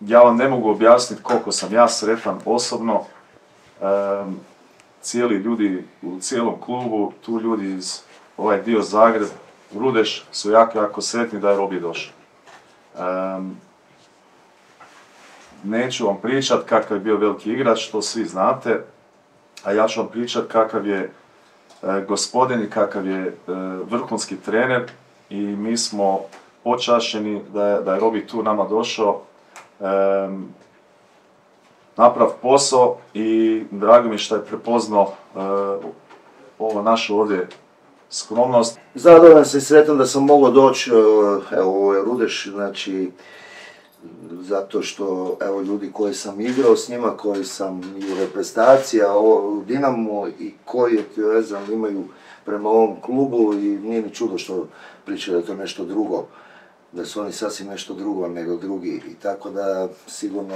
Ja vam ne mogu objasniti koliko sam ja sretan osobno. Cijeli ljudi u cijelom klubu, tu ljudi iz ovaj dio Zagreb, Rudeš su jako sretni da je Robi došao. Neću vam pričat kakav je bio veliki igrač, to svi znate, a ja ću vam pričat kakav je gospodin i kakav je vrhunski trener i mi smo počašćeni da je Robi tu nama došao naprav posao i drago mi što je prepoznao ovo našu ovdje skromnost. Zadovoljan sam i sretan da sam mogao doći, evo ovo je Rudeš, znači zato što evo ljudi koji sam igrao s njima, koji sam i u reprezentaciji, a u Dinamo i koji ne znam, imaju prema ovom klubu i nije ni čudo što pričaju da je to nešto drugo, da su oni sasvim nešto drugo nego drugi i tako da sigurno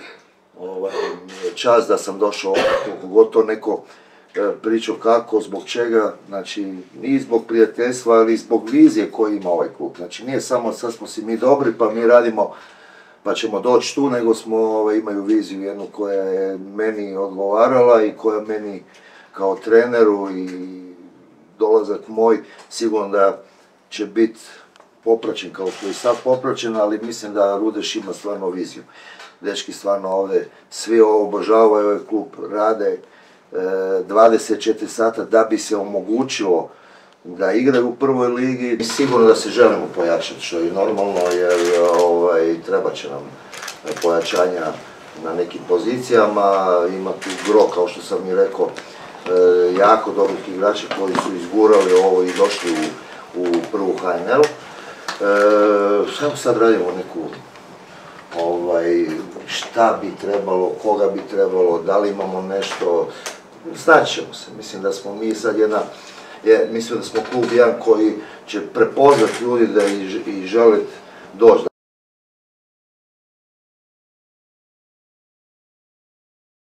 čast da sam došao ovdje, koliko god to neko pričao kako, zbog čega, znači i zbog prijateljstva, ali i zbog vizije koju ima ovaj klub. Znači nije samo sad smo si mi dobri pa mi radimo pa ćemo doći tu, nego smo imaju viziju jednu koja je meni odgovarala i koja meni kao treneru i dolazak moj sigurno da će biti popraćen kao što je sad popraćen, ali mislim da Rudeš ima stvarno viziju. Dečki stvarno ovdje svi ovo obožavaju, ovaj klub rade 24 sata da bi se omogućilo da igraju u prvoj ligi. Sigurno da se želimo pojačati, što je normalno, jer treba će nam pojačanja na nekim pozicijama. Ima tu gro, kao što sam i rekao, jako dobrih igrača koji su izgurali ovo i došli u prvu HNL. Samo sad radimo neku šta bi trebalo, koga bi trebalo, da li imamo nešto, znaćemo se. Mislim da smo mi sad mislim da smo klub jedan koji će prepoznat ljudi da i žele doći.